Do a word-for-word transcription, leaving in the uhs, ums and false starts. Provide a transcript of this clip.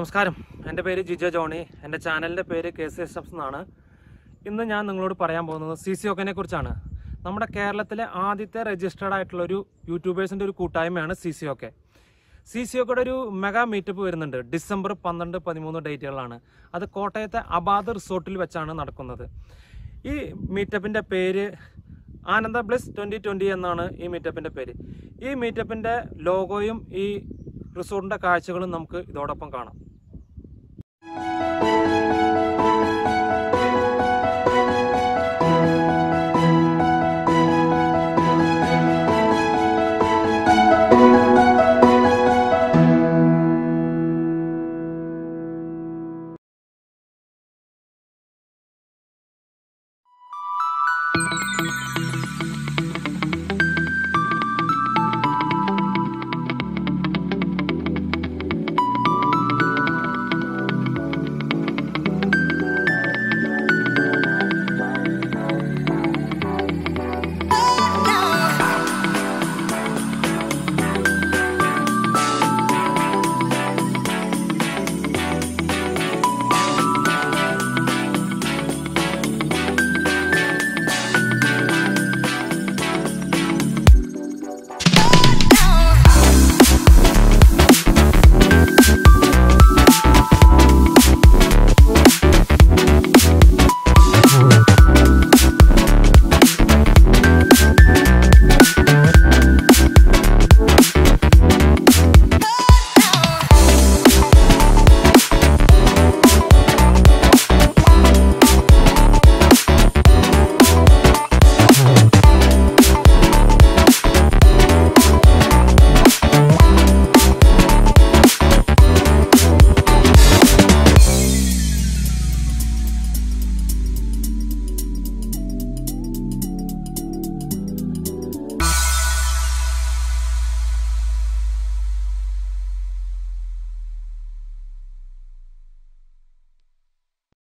നമസ്കാരം, എൻ്റെ പേര് ജിജോ ജോണി. എൻ്റെ ചാനലിൻ്റെ പേര് കെ സി എസ് എന്നാണ്. ഇന്ന് ഞാൻ നിങ്ങളോട് പറയാൻ പോകുന്നത് സി സി ഒക്കെനെ കുറിച്ചാണ്. നമ്മുടെ കേരളത്തിലെ ആദ്യത്തെ രജിസ്റ്റേർഡ് ആയിട്ടുള്ളൊരു യൂട്യൂബേഴ്സിൻ്റെ ഒരു കൂട്ടായ്മയാണ് സി സി ഒക്കെ. സി സി ഒക്കെയുടെ ഒരു മെഗാ മീറ്റപ്പ് വരുന്നുണ്ട്. ഡിസംബർ പന്ത്രണ്ട് പതിമൂന്ന് ഡേറ്റുകളാണ്. അത് കോട്ടയത്തെ അബാദ് റിസോർട്ടിൽ വെച്ചാണ് നടക്കുന്നത്. ഈ മീറ്റപ്പിൻ്റെ പേര് ആനന്ദ ബ്ലിസ് ട്വൻ്റി ട്വൻ്റി എന്നാണ് ഈ മീറ്റപ്പിൻ്റെ പേര്. ഈ മീറ്റപ്പിൻ്റെ ലോഗോയും ഈ റിസോർട്ടിൻ്റെ കാഴ്ചകളും നമുക്ക് ഇതോടൊപ്പം കാണാം.